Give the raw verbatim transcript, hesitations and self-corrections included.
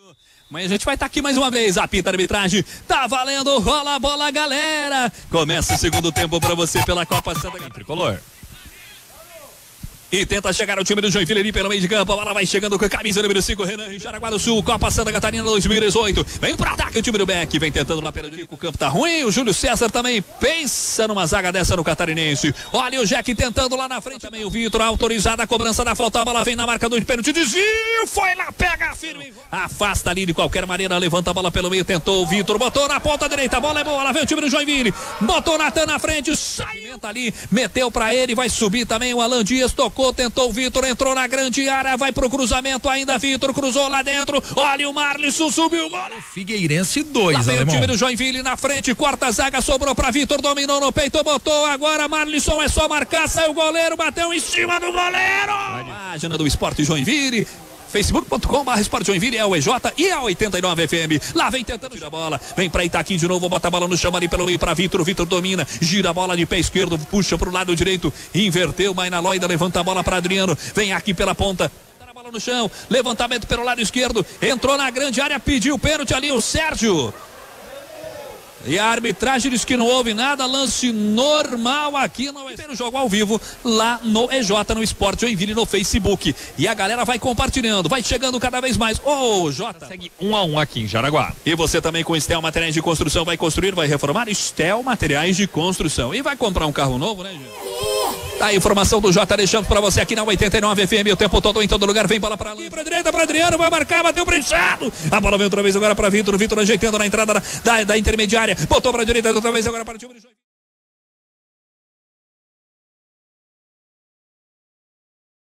Mas a gente vai estar aqui mais uma vez, apita a arbitragem, tá valendo, rola a bola, galera. Começa o segundo tempo pra você pela Copa Santa Catarina. Tricolor. E tenta chegar o time do Joinville ali pelo meio de campo. A bola vai chegando com a camisa número cinco, Renan em Jaraguá do Sul, Copa Santa Catarina dois mil e dezoito. Vem pro ataque o time do Beck, vem tentando na pela direita, o campo tá ruim. O Júlio César também pensa numa zaga dessa no Catarinense. Olha o Jack tentando lá na frente também. O Vitor autorizado a cobrança da falta. A bola vem na marca do pênalti, desvio, foi lá, pega firme. Afasta ali de qualquer maneira, levanta a bola pelo meio, tentou o Vitor, botou na ponta direita, a bola é boa, lá vem o time do Joinville. Botou o Natan na frente, saiu ali, meteu pra ele, vai subir também o Alan Dias, tocou, tentou o Vitor, entrou na grande área, vai pro cruzamento ainda, Vitor cruzou lá dentro, olha o Marlisson, subiu, bola. Figueirense dois, lá vem alemão. o time do Joinville na frente, corta a zaga, sobrou pra Vitor, dominou no peito, botou agora Marlisson, é só marcar, saiu o goleiro, bateu em cima do goleiro. Página do Esporte Joinville, facebook ponto com barra Esporte Joinville, é o E J e a oitenta e nove F M. Lá vem tentando tirar a bola, vem pra Itaquim de novo, bota a bola no chão ali pelo meio pra Vitor, o Vitor domina, gira a bola de pé esquerdo, puxa pro lado direito, inverteu, Mainaloida, levanta a bola pra Adriano, vem aqui pela ponta, dá a bola no chão, levantamento pelo lado esquerdo, entrou na grande área, pediu o pênalti ali o Sérgio. E a arbitragem diz que não houve nada, lance normal aqui no, no jogo ao vivo, lá no E J, no Esporte Joinville, no Facebook. E a galera vai compartilhando, vai chegando cada vez mais. Ô, oh, Jota, segue um a um aqui em Jaraguá. E você também com Estel Materiais de Construção vai construir, vai reformar? Estel Materiais de Construção. E vai comprar um carro novo, né, gente? Tá a informação do J, deixando pra você aqui na oitenta e nove F M, o tempo todo em todo lugar, vem bola pra ali, pra direita, pra Adriano, vai marcar, bateu prensado. A bola vem outra vez agora pra Vitor, Vitor ajeitando na entrada da, da, da intermediária, botou pra direita outra vez agora para o time do Joinville.